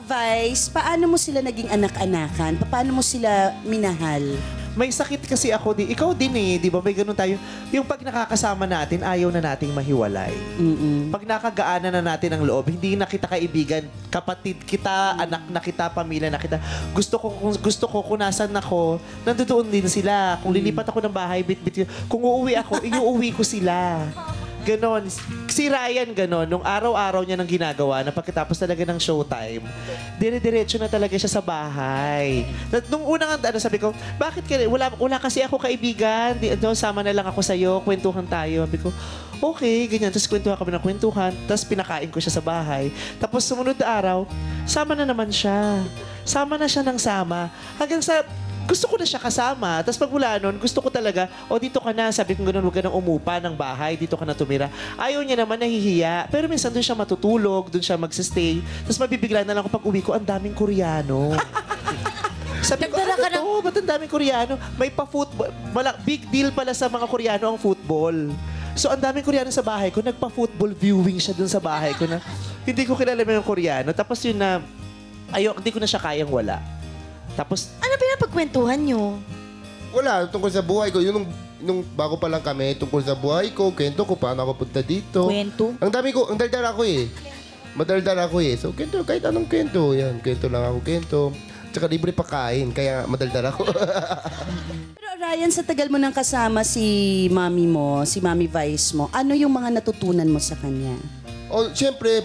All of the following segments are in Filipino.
Vice, paano mo sila naging anak-anakan? Paano mo sila minahal? May sakit kasi ako din. Ikaw din eh, di ba? May ganun tayo. Yung pag nakakasama natin, ayaw na nating mahiwalay. Pag nakagaanan na natin ang loob, hindi na kita kaibigan, kapatid kita, anak na kita, pamilya na kita. Gusto ko kung nasan ako, nandoon din sila. Kung lilipat ako ng bahay, bit-bit. Kung uuwi ako, iuuwi ko sila. Ganon. Si Ryan, ganon. Nung araw-araw niya nang ginagawa, na pagkatapos talaga ng showtime, dire-diretso na talaga siya sa bahay. Nung unang sabi ko, bakit ka, wala kasi ako kaibigan. Sama na lang ako sa'yo, kwentuhan tayo. Sabi ko, okay, ganyan. Tapos kwentuhan kami ng kwentuhan. Tapos pinakain ko siya sa bahay. Tapos sumunod na araw, sama na naman siya. Sama na siya ng sama. Hanggang sa gusto ko na siya kasama. Tapos pag mula nun, gusto ko talaga, dito ka na. Sabi ko gano'n, huwag ka nang umupa ng bahay. Dito ka na tumira. Ayaw niya naman, nahihiya. Pero minsan doon siya matutulog, doon siya magsistay. Tapos mabibigla na lang ako pag uwi ko, ang daming Koreano. Sabi ko, ba't ang daming Koreano? May pa-football. Big deal pala sa mga Koreano ang football. So ang daming Koreano sa bahay ko, nagpa-football viewing siya doon sa bahay ko na hindi ko kilala yung Koreano. Tapos yun na, hindi ko na siya kayang wala. Tapos, ano pinapagkwentuhan nyo? Wala, tungkol sa buhay ko. Yun nung bago pa lang kami, tungkol sa buhay ko, kwento ko, paano ako punta dito. Kwento? Ang dami ko, ang daldal ako eh. Madaldal ako eh. So, kwento, kahit anong kwento. Yan, kwento lang ako, kwento. Tsaka libre pagkain, kaya madaldal ako. Pero Ryan, sa tagal mo nang kasama si mami mo, si Mami Vice mo, ano yung mga natutunan mo sa kanya? Siyempre,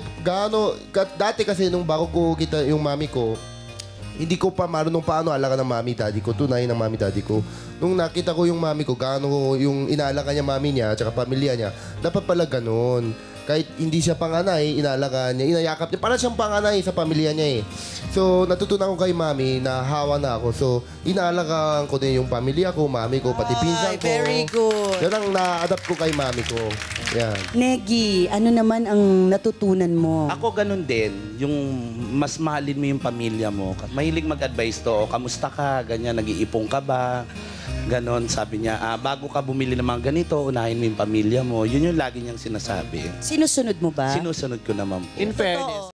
dati kasi nung bago ko kita yung mami ko, hindi ko pa marunong paano alaga ng mami daddy ko, tunay ng mami daddy ko. Nung nakita ko yung mami ko, gaano yung inaalaga niya mami niya, tsaka pamilya niya, dapat pala ganun. Kahit hindi siya panganay, inaalagaan niya, inayakap niya. Para siyang panganay sa pamilya niya eh. So, natutunan ko kay mami na hawa na ako. So, inaalagaan ko din yung pamilya ko, mami ko, pati pinsan ko. Very good. Yan ang na-adapt ko kay mami ko. Yan. Negi, ano naman ang natutunan mo? Ako ganun din, yung mas mahalin mo yung pamilya mo. Mahilig mag-advise to, kamusta ka, ganyan, nag-iipong ka ba? Ganon, sabi niya, bago ka bumili ng mga ganito, unahin mo yung pamilya mo. Yun yung lagi niyang sinasabi. Sinusunod mo ba? Sinusunod ko naman po. in fairness,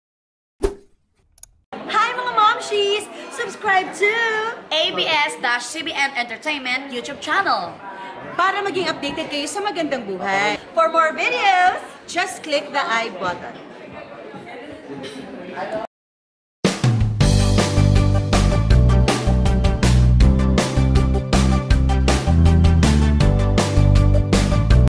Hi mga momshies! Subscribe to ABS-CBN Entertainment YouTube channel. Para maging updated kayo sa Magandang Buhay. For more videos, Just click the I button.